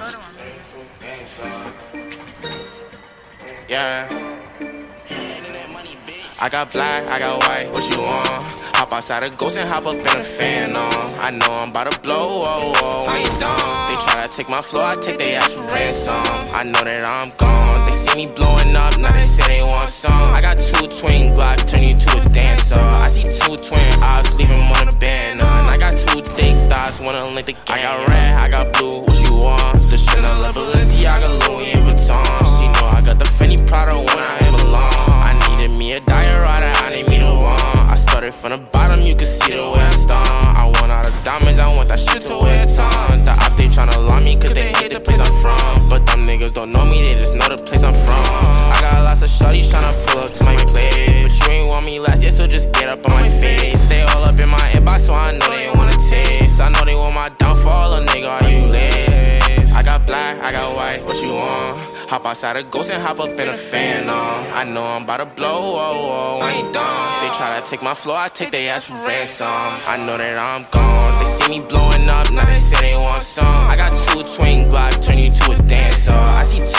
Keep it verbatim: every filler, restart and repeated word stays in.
Yeah. I got black, I got white, what you want? Hop outside a ghost and hop up in a fan on. I know I'm about to blow, oh, oh, when you done. They try to take my flow, I take they ass for ransom. I know that I'm gone, they see me blowing up, now they say they want some. I got two twin Glocks, turn you to a dancer. I see two twin eyes, leave them on a banner. And I got two thick thighs, wanna link the game. I got red, I got blue, what you want? The Chanel, the Balenciaga, Louis Vuitton. She know I got the Fendi Prada when I belong. I needed me a diorata, I need me the one. I started from the bottom, you can see the way I stung. I want all the diamonds, I want that shit to wear a ton. The op, they tryna lie me cause they hate the place I'm from. But them niggas don't know me, they just know the place I'm from. I got lots of shorties tryna pull up to my place, but you ain't want me last year, so just get up on my face. They all up in my inbox, so I know they wanna taste. I know they want my downfall, a nigga, are you lace? I got black, I got white, what you want? Hop outside a ghost and hop up in a fan on. I know I'm about to blow, oh, oh, when you done. They try to take my flow, I take they ass for ransom. I know that I'm gone, they see me blowing up, now they say they want some. I got two twin Glocks, turn you to a dancer. I see